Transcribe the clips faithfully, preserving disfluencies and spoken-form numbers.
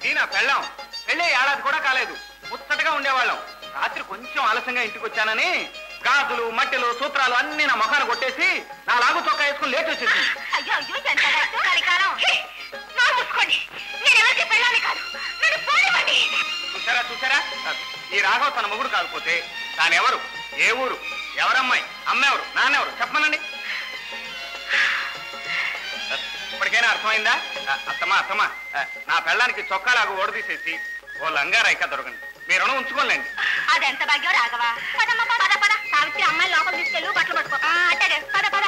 ఇది నా పెళ్ళాం. పెళ్ళే ఏడాది కూడా కాలేదు. ముచ్చటగా ఉండేవాళ్ళం. రాత్రి కొంచెం ఆలస్యంగా ఇంటికి వచ్చానని గాజులు మట్టెలు సూత్రాలు అన్ని నా ముఖాన్ని కొట్టేసి నా లాగు చొక్కా వేసుకుని లేట్ వచ్చేసి. అయ్యో అయ్యో ఎంత కలికాలం. మూసుకోండి, నేను ఎవరికి పెళ్ళాలి కాదు, నన్ను పోనివ్వండి. చూసారా చూసారా ఈ రాఘవ్ తన మొగుడు కాకపోతే తానెవరు, ఏ ఊరు, ఎవరమ్మాయి, అమ్మెవరు, నాన్నెవరు చెప్పమనండి. ఇప్పటికైనా అర్థమైందా? అత్తమ్మా అత్తమ్మా నా పెళ్ళానికి చొక్కాలాగా ఓడదీసేసి ఓ లంగా రైక దొరకండి. మీ రుణం ఉంచుకోలేండి. అదెంత భాగ్యం రాఘవా. పదమ్మ పద పద. సావిత్రి అమ్మాయి లోపల తీసుకెళ్ళు, బట్టలు పట్టుకో. అట్టే పద పద.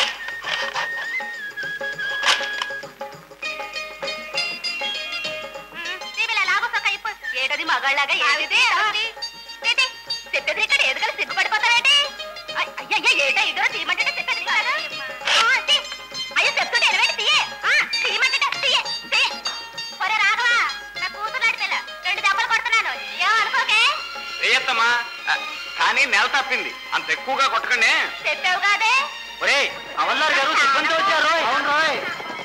ఏటది మగాళ్ళలాగా ఏది చెప్పేది ఇక్కడ ఏదో సిగ్గుపడిపోతావేంటి? అయ్యయ్యో ఏటో ఇదో తీయమంటే చెప్పేది అయ్యో చెప్తుంటే ఎనవేంటి తీయే తీయమంటే తీయే తీయే. ఒరే రాఘవా, నా కూతురు నడిపిల్ల రెండు దెబ్బలు కొడుతున్నాను, ఏమో అనుకోకే. ఏత్తమ్మా కానీ నెల తప్పింది, అంత ఎక్కువగా కొట్టకండి. చెప్పావు కాదే. ఒరే అవల్లారు గారు సిబ్బంది వచ్చారు. అవును రోయ్.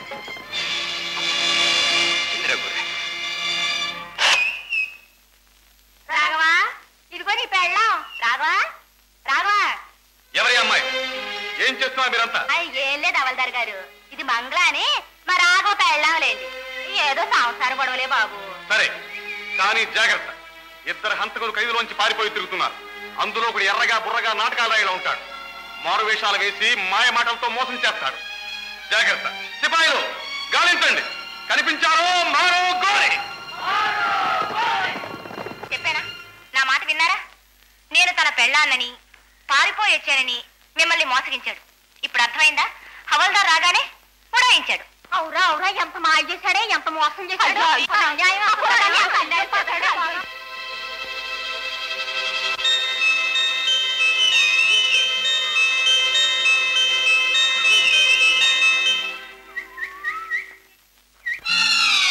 రాఘవా ఇదిగో నీ పెళ్ళాం. రాఘవా రాఘవా. ఎవరి అమ్మాయి? ఏం చేస్తున్నా మీరంతా? ఏం లేదు అవల్దార్ గారు, ఇది మంగళ అని మా రాఘవ పెళ్ళాంలేండి. ఏదో సంసార గొడవలే బాబు. సరే కానీ జాగ్రత్త, ఇద్దరు హంతకులు ఖైదులోంచి పారిపోయి తిరుగుతున్నారు. అందులో ఒకడు ఎర్రగా బుర్రగా నాటకాలు రాయిలో ఉంటాడు. మారు వేషాలు వేసి మాయ మాటలతో మోసం చేస్తాడు. జాగ్రత్త. సిపాయిలు గాలించండి, కనిపించారు మారు గోరి. చెప్పానా? నా మాట విన్నారా? నేను తన పెళ్ళాన్నని పారిపోయి వచ్చానని మిమ్మల్ని మోసగించాడు. ఇప్పుడు అర్థమైందా? హవల్దార్ రాగానే ఉడాయించాడు. అవురా అవురా, ఎంత మాయ చేశాడే, ఎంత మోసం చేశాడు.